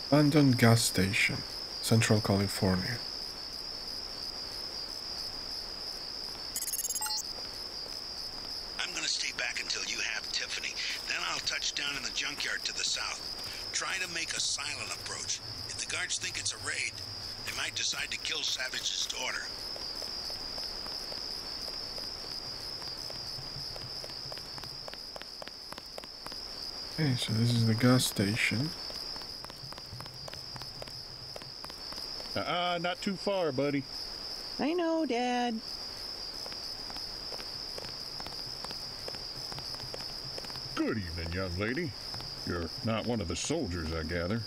Abandoned gas station, Central California. I'm gonna stay back until you have Tiffany. Then I'll touch down in the junkyard to the south. Try to make a silent approach. If the guards think it's a raid, they might decide to kill Savage's daughter. Okay, so this is the gas station. Not too far, buddy. I know, Dad. Good evening, young lady. You're not one of the soldiers, I gather.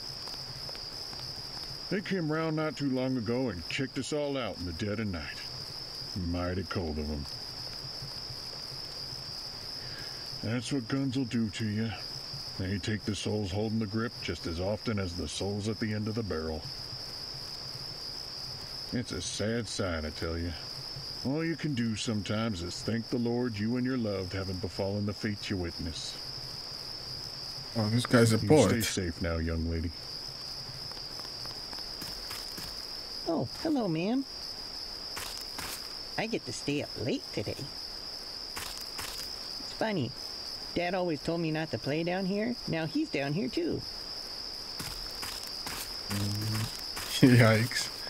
They came round not too long ago and kicked us all out in the dead of night. Mighty cold of them. That's what guns will do to you. They take the souls holding the grip just as often as the souls at the end of the barrel. It's a sad sight, I tell you. All you can do sometimes is thank the Lord you and your loved haven't befallen the fate you witness. Oh, this guy's a You poet. stay safe now, young lady. Oh, hello, ma'am. I get to stay up late today. It's funny. Dad always told me not to play down here. Now he's down here, too. Yikes.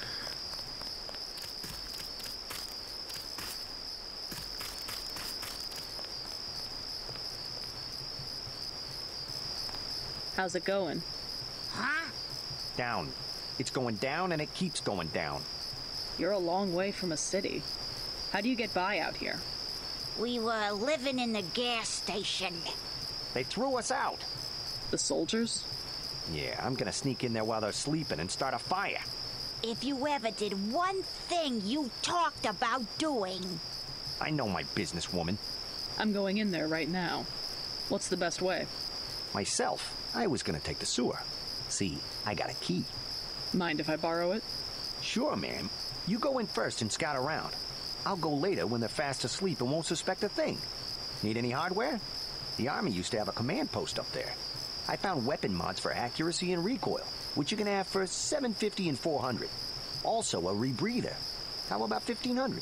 How's it going? Huh? Down. It's going down and it keeps going down. You're a long way from a city. How do you get by out here? We were living in the gas station. They threw us out. The soldiers? Yeah, I'm gonna sneak in there while they're sleeping and start a fire. If you ever did one thing you talked about doing. I know my business, woman. I'm going in there right now. What's the best way? Myself, I was gonna take the sewer. See, I got a key. Mind if I borrow it? Sure, ma'am. You go in first and scout around. I'll go later when they're fast asleep and won't suspect a thing. Need any hardware? The Army used to have a command post up there. I found weapon mods for accuracy and recoil, which you can have for $750 and $400. Also a rebreather. How about $1,500?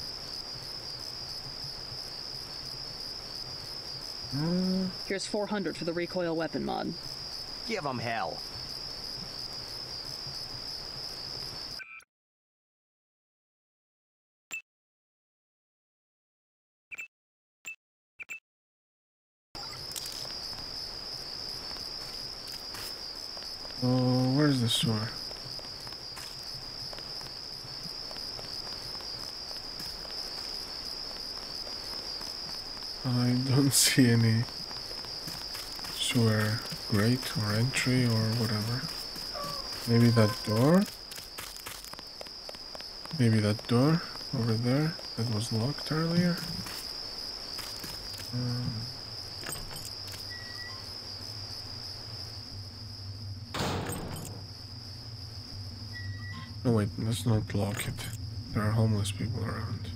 Here's $400 for the recoil weapon mod. Give 'em hell. Oh, where's the sewer? I don't see any sewer grate or entry or whatever. Maybe that door? Maybe that door over there that was locked earlier? No wait, let's not lock it. There are homeless people around.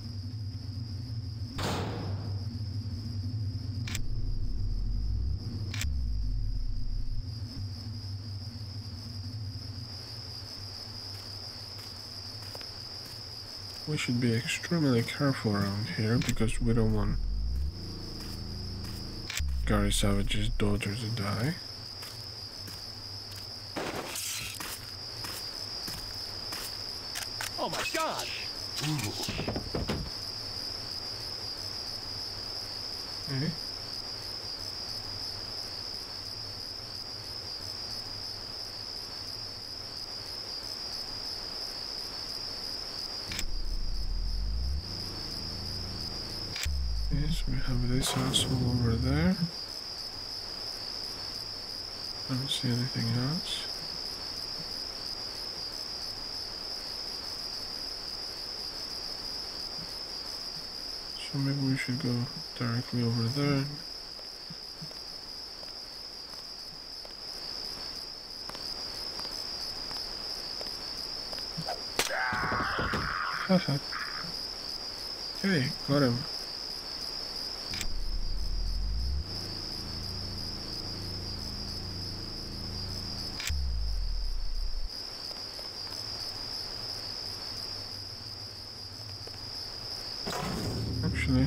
We should be extremely careful around here because we don't want Gary Savage's daughter to die. Oh my god! Okay. Yes, we have this asshole over there. I don't see anything else. So maybe we should go directly over there. Haha. Okay, got him. actually.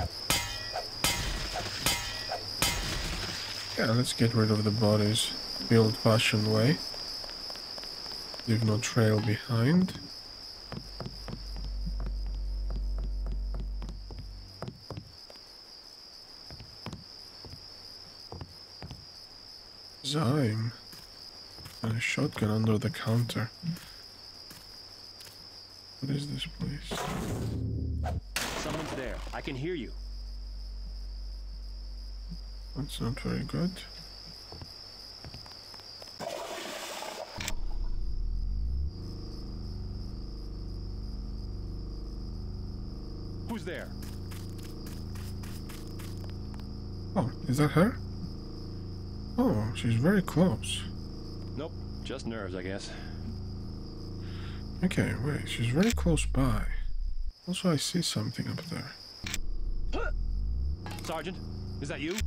Yeah, let's get rid of the bodies the old-fashioned way. Leave no trail behind. Zyme. And a shotgun under the counter. What is this place? Someone's there. I can hear you. That's not very good. Who's there? Oh, is that her? Oh, she's very close. Nope. Just nerves, I guess. Okay, wait, she's very close by. Also, I see something up there. Sergeant, is that you?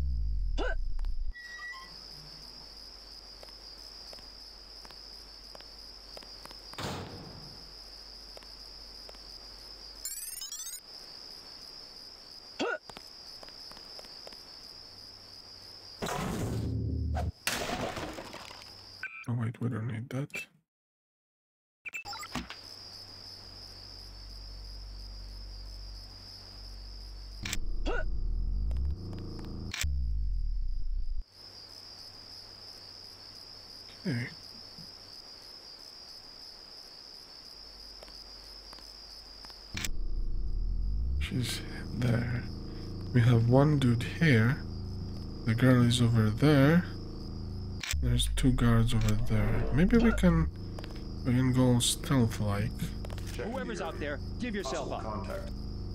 Oh wait, we don't need that. Okay. She's there. We have one dude here. The girl is over there. There's two guards over there. Maybe we can go stealth-like. Whoever's out there, give yourself up. Contact.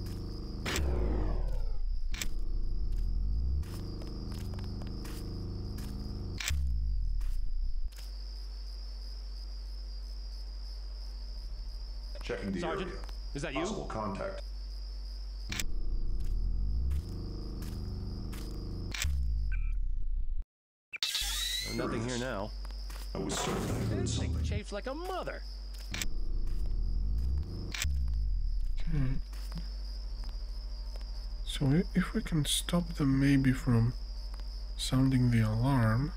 Checking the Sergeant, area. is that you? Possible contact. Nothing here now. I was certain I heard This thing something. chafes like a mother. So if we can stop them maybe from sounding the alarm.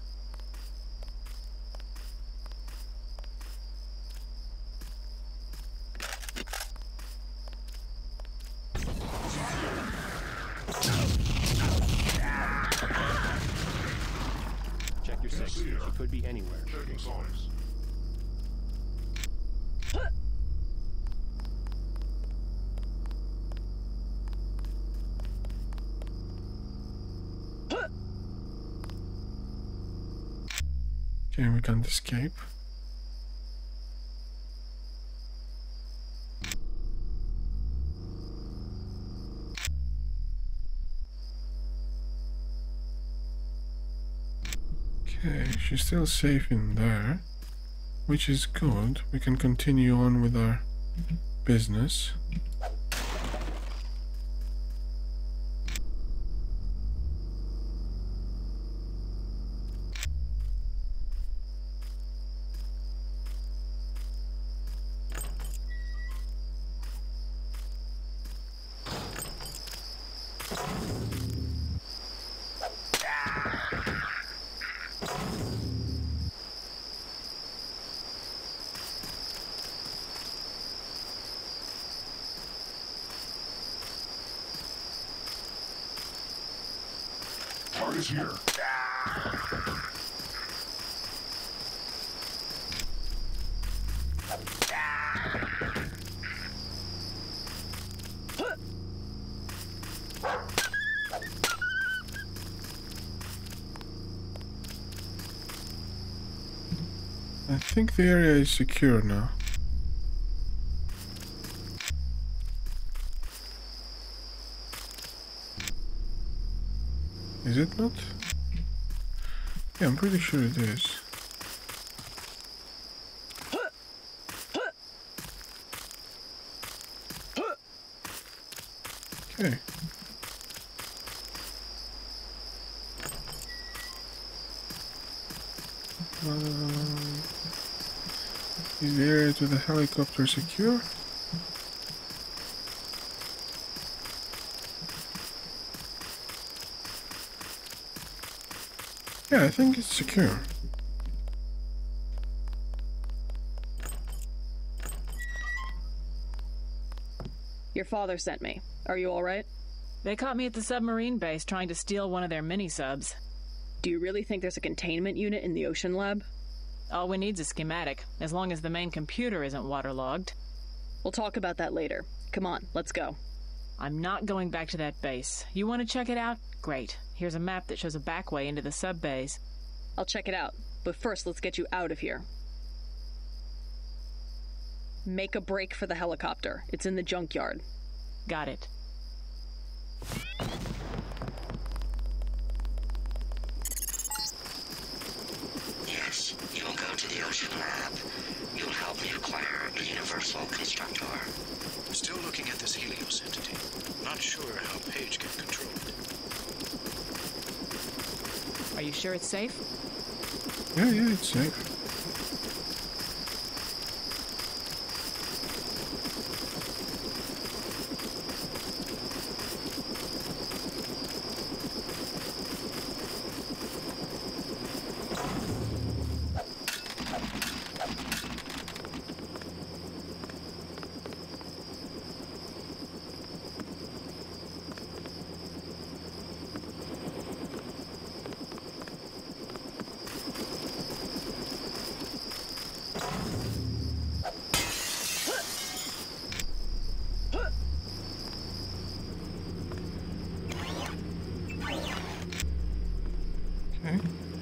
Check your six. She could be anywhere. Checking signs. Okay, we can't escape. Okay, she's still safe in there, which is good. We can continue on with our business. Target's here. I think the area is secure now. Is it not? Yeah, I'm pretty sure it is. Okay. Is the area to the helicopter secure? Yeah, I think it's secure. Your father sent me. Are you alright? They caught me at the submarine base trying to steal one of their mini-subs. Do you really think there's a containment unit in the ocean lab? All we need's a schematic, as long as the main computer isn't waterlogged. We'll talk about that later. Come on, let's go. I'm not going back to that base. You want to check it out? Great. Here's a map that shows a back way into the sub-base. I'll check it out, but first let's get you out of here. Make a break for the helicopter. It's in the junkyard. Got it. Yes, you will go to the ocean lab. You will help me acquire a universal constructor. I'm still looking at this Helios entity. Not sure how Paige can control it. Are you sure it's safe? Yeah, it's safe. Okay.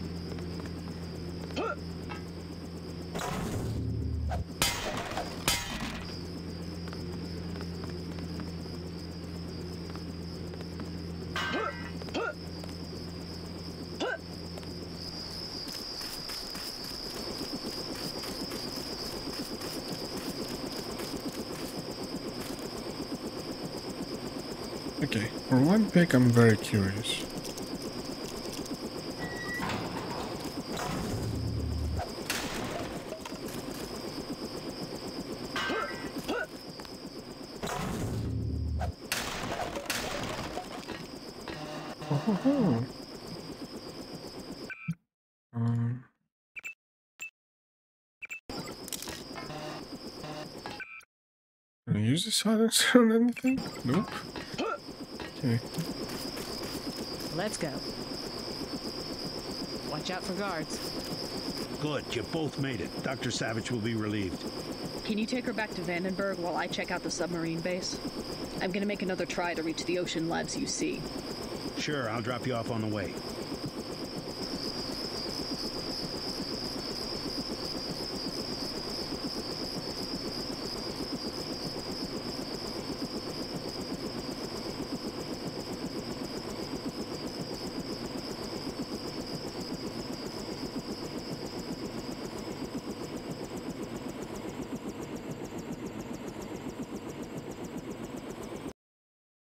Okay, for one pick I'm very curious. Oh. Can I use the silencer on anything? Nope. Okay. Let's go. Watch out for guards. Good, you both made it. Dr. Savage will be relieved. Can you take her back to Vandenberg while I check out the submarine base? I'm gonna make another try to reach the ocean labs you see. Sure, I'll drop you off on the way.